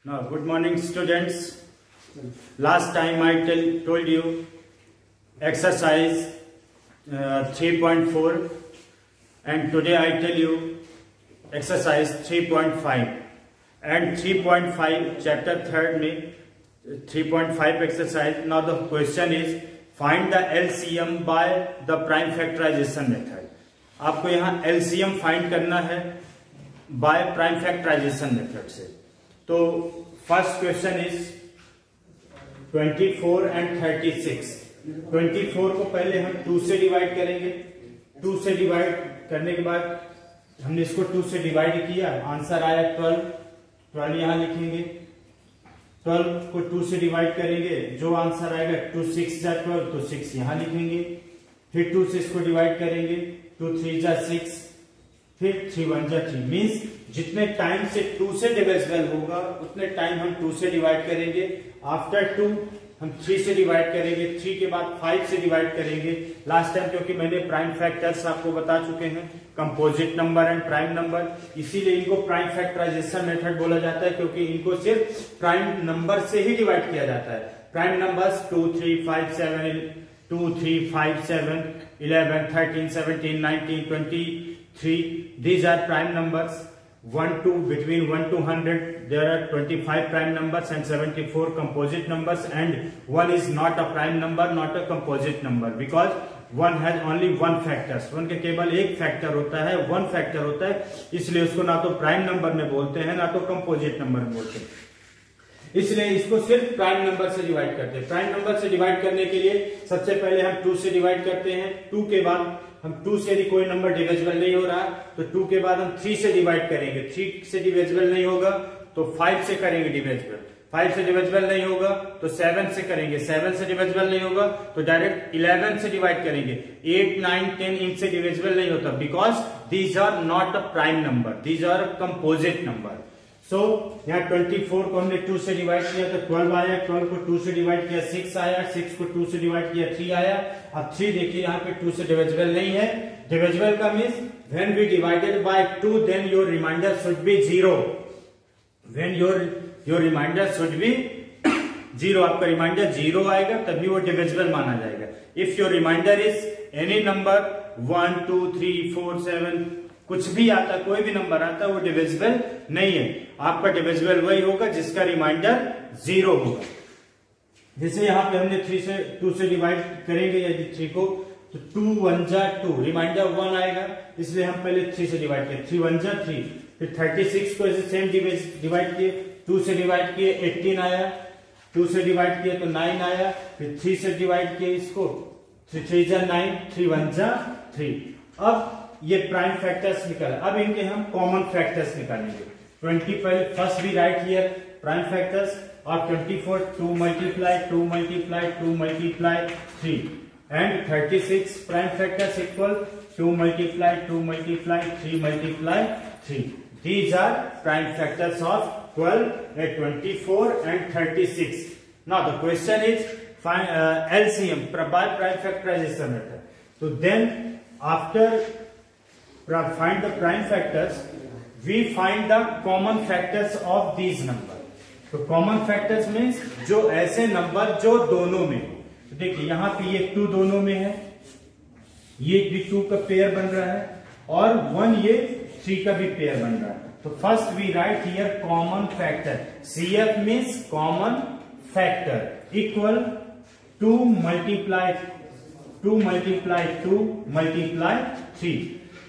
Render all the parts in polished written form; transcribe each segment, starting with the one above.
Now, good morning, students. Last time I told you exercise 3.4, and today I tell you exercise 3.5 and 3.5 chapter 3rd में 3.5 exercise. Now the question is find the LCM by the prime factorization method. आपको यहाँ LCM find करना है by prime factorisation method से. तो first question is 24 and 36. 24 को पहले हम 2 से डिवाइड करेंगे. 2 से डिवाइड करने के बाद हमने इसको 2 से डिवाइड किया, आंसर आया 12. 12 यहां लिखेंगे. 12 को 2 से डिवाइड करेंगे, जो आंसर आएगा 2 6 जा 12, तो 6 यहां लिखेंगे. फिर 2 से इसको डिवाइड करेंगे, 2 3 जा 6, फिर 3 1 जा 3. मीन्स जितने टाइम से 2 से डिविजिबल होगा उतने टाइम हम 2 से डिवाइड करेंगे. आफ्टर 2 हम 3 से डिवाइड करेंगे, 3 के बाद 5 से डिवाइड करेंगे. लास्ट टाइम क्योंकि मैंने प्राइम फैक्टर्स आपको बता चुके हैं, composite number and prime number, इसीलिए इनको प्राइम फैक्टराइजेशन मेथड बोला जाता है, क्योंकि इनको सिर्फ प्राइम नंबर से ही डिवाइड किया जाता है. Prime numbers 2 3 5 7 2 3 5 7 11 13 17 19 23. These are prime numbers. 1 to between 1 to 100 there are 25 prime numbers and 74 composite numbers, and 1 is not a prime number, not a composite number, because 1 has only one factors. 1 के केवल एक factor होता है, 1 factor होता है, इसलिए उसको ना तो प्राइम नंबर में बोलते हैं ना तो कंपोजिट नंबर में बोलते हैं. इसलिए इसको सिर्फ प्राइम नंबर से डिवाइड करते हैं. प्राइम नंबर से डिवाइड करने के लिए सबसे पहले हम 2 से डिवाइड करते हैं. 2 के बाद हम 2 से यदि कोई नंबर डिविजिबल नहीं हो रहा तो 2 के बाद हम 3 से डिवाइड करेंगे. 3 से डिविजिबल नहीं होगा तो 5 से करेंगे डिविजिबल. 5 से डिविजिबल नहीं होगा तो 7 से करेंगे. 7 से डिविजिबल नहीं होगा तो डायरेक्ट 11 से डिवाइड करेंगे. 8 9 10 इनसे डिविजिबल नहीं होता, because these are not a prime number, these are composite number. So यहाँ 24 को हमने 2 से डिवाइड किया तो 12 आया. 12 को 2 से डिवाइड किया 6 आया. 6 को 2 से डिवाइड किया 3 आया. अब 3 देखिए यहाँ पे 2 से डिविजिबल नहीं है. डिविजिबल का means when we divided by 2 then your remainder should be 0. When your remainder should be 0, आपका रिमाइंडर 0 आएगा तभी वो डिविजिबल माना जाएगा. If your remainder is any number 1 2 3 4 7 कुछ भी आता, कोई भी नंबर आता, वो डिविजिबल नहीं है. आपका डिविजिबल वही होगा जिसका रिमाइंडर 0 होगा. जैसे यहाँ पे हमने 2 से डिवाइड करेंगे यदि 3 को, तो 2 1 जा 2, रिमाइंडर 1 आएगा, इसलिए हम पहले 3 से डिवाइड किए. 3 1 जा 3. फिर 36 को ऐसे सेम डिवाइड किए. 2 से डिवाइड किए 18 आया. 2 से डिवाइड किए तो 9 आया. फिर 3 से डिवाइड किए इसको, 3 3 जा 9, 3 1 जा 3. अब ये प्राइम फैक्टर्स निकाला. अब इनके हम कॉमन फैक्टर्स निकालेंगे. 20 पहले फर्स्ट भी write here prime factors of 24. 2 multiply 2 multiply 2 multiply 3 and 36 prime factors equal 2 multiply 2 multiply 3 multiply 3. These are prime factors of 12, 24 and 36. Now the question is find LCM by prime factorization method. So then after find the prime factors, we find the common factors of these number. तो common factors means जो ऐसे number जो दोनों में, तो देखिए यहाँ पे ये 2 दोनों में है, ये भी 2 का पेयर बन रहा है, और 1 ये 3 का भी पेयर बन रहा है. तो first we write here common factor. CF means common factor equal 2 multiply 2 multiply 2 multiply 3.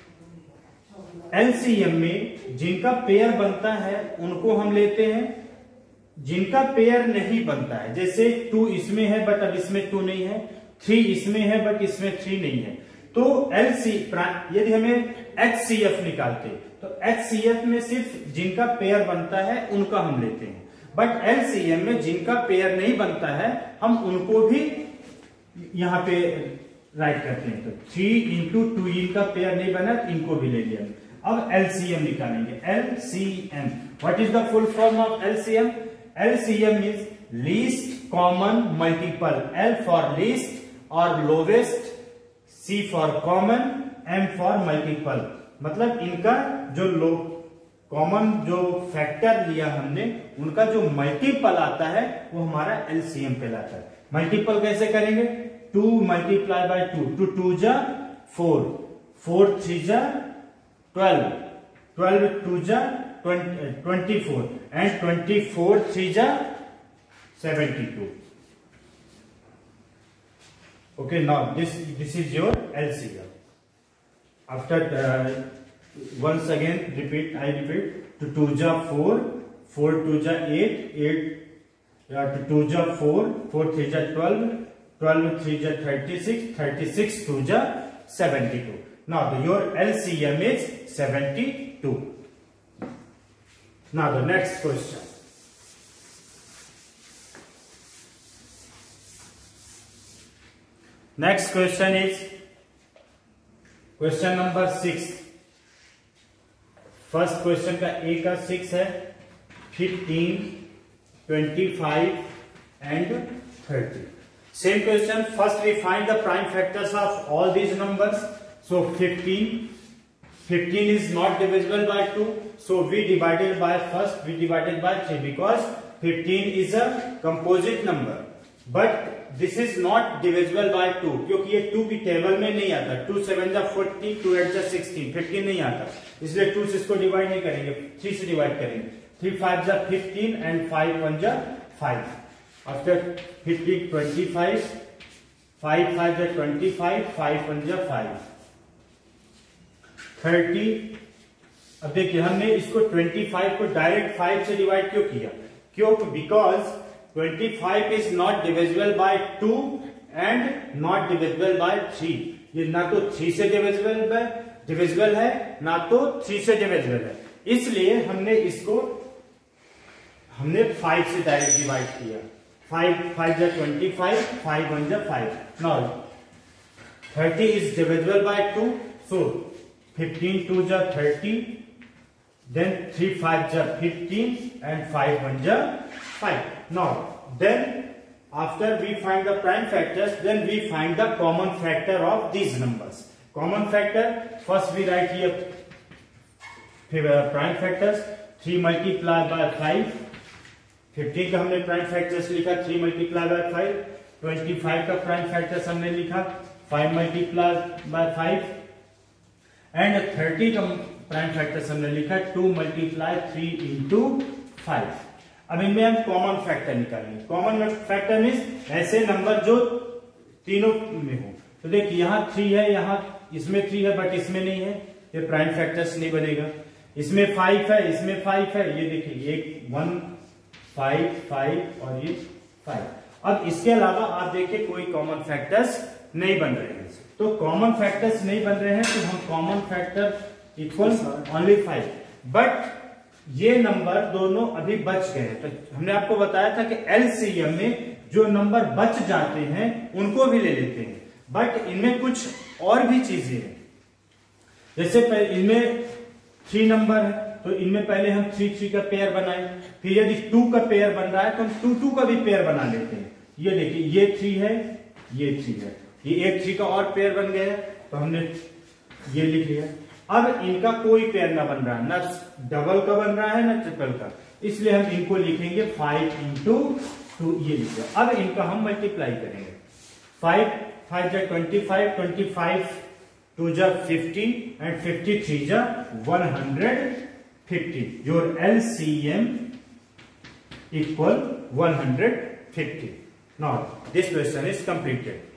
LCM में जिनका पेयर बनता है उनको हम लेते हैं, जिनका पेयर नहीं बनता है, जैसे 2 इसमें है बट अब इसमें 2 नहीं है, 3 इसमें है बट इसमें 3 नहीं है, तो यदि हमें HCF निकालते तो HCF में सिर्फ जिनका पेयर बनता है उनका हम लेते हैं, बट LCM में जिनका पेयर नहीं बनता है हम उनको भी यहां पे राइट करते हैं. तो 3 into 2 इनका पेयर नहीं बना, इनको भी ले लिया. अब LCM निकालेंगे. LCM, what is the full form of LCM? LCM is least common multiple. L for least और lowest, C for common, M for multiple. मतलब इनका जो कॉमन जो फैक्टर लिया हमने उनका जो मल्टीपल आता है वो हमारा एलसीएम कहलाता है। मल्टीपल कैसे करेंगे? 2 मल्टीप्लाई बाय 2, 2 2 जा 4, 4 3 जा 12, 12 2 जा 24 and 24 3 जा 72. Okay, now this is your LCM. After once again I repeat, to 2 ja 4, 4 2 ja 8, 8 to 2 ja 4, 4 3 ja 12, 12 3 ja 36, 36 2 ja 72. Now your LCM is 72. Now the next question. Next question is question number 6. First question का A का 6 है, 15, 25 and 30. Same question. First we find the prime factors of all these numbers. So 15 is not divisible by 2. So we divided by 3 because 15 is a composite number. But this is not divisible by 2 क्योंकि ये 2 की table में नहीं आता। 2 7 जा 40, 2 8 जा 16, 15 नहीं आता, इसलिए 2 से इसको डिवाइड नहीं करेंगे, 3 से डिवाइड करेंगे। 3 5 जा 15 and 5 1 जा 5. आफ्टर 15 25, 5 5 जा 25, 5 1 जा 5, 30। अब देखिए हमने इसको 25 को डायरेक्ट 5 से डिवाइड क्यों किया? क्यों? Because 25 is not divisible by 2 and not divisible by 3. ये ना तो 3 से divisible है ना तो 3 से divisible है, इसलिए हमने इसको 5 से डायरेक्ट डिवाइड किया। 5 5 जा 25, 5 1 जा 5. Now 30 is divisible by 2, so 15 2 जा 30, then 3 5 ja 15 and 5 1 ja 5. Now then after we find the prime factors, then we find the common factor of these numbers. Common factor, first we write here prime factors. 3 multiply by 5, 15 का हमने prime factors लिखा 3 multiply by 5, 25 का prime factors हमने लिखा 5 multiply by 5 and 30 का prime factors हमने लिखा 2 multiply 3 into 5। अब इनमें हम कॉमन फैक्टर निकालेंगे। कॉमन फैक्टर मीन्स ऐसे नंबर जो तीनों में हो। तो देखिए यहाँ 3 है, यहाँ इसमें 3 है बट इसमें नहीं है, ये प्राइम फैक्टर्स नहीं बनेगा। इसमें 5 है, इसमें 5 है, ये देखिए एक 1 5 5 और ये 5। अब इसके अलावा आप देखिए कोई कॉमन फैक्टर्स नहीं बन रहे हैं। तो कॉमन फैक्टर्स नहीं बन रहे हैं तो हम common factor equal only 5, but ये नंबर दोनों अभी बच गए। तो हमने आपको बताया था कि एलसीएम में जो नंबर बच जाते हैं उनको भी ले लेते हैं, बट इनमें कुछ और भी चीजें हैं। जैसे इनमें 3 नंबर है तो इनमें पहले हम 3 3 का पेयर बनाए, फिर यदि 2 का पेयर बन रहा है तो हम 2 2 का भी पेयर बना लेते हैं। ये देखिए ये 3 है, ये 3 है, ये एक 3 का और पेयर बन गया तो हमने ये लिख लिया। अब इनका कोई पेयर ना बन रहा है, ना डबल का बन रहा है ना ट्रिपल का, इसलिए हम इनको लिखेंगे 5 इंटू 2, ये लिखा। अब इनका हम मल्टीप्लाई करेंगे। 5 5 जा 25, 25 2 जा 50 एंड 53 जा 150। Your LCM equal 150। Now this question is completed.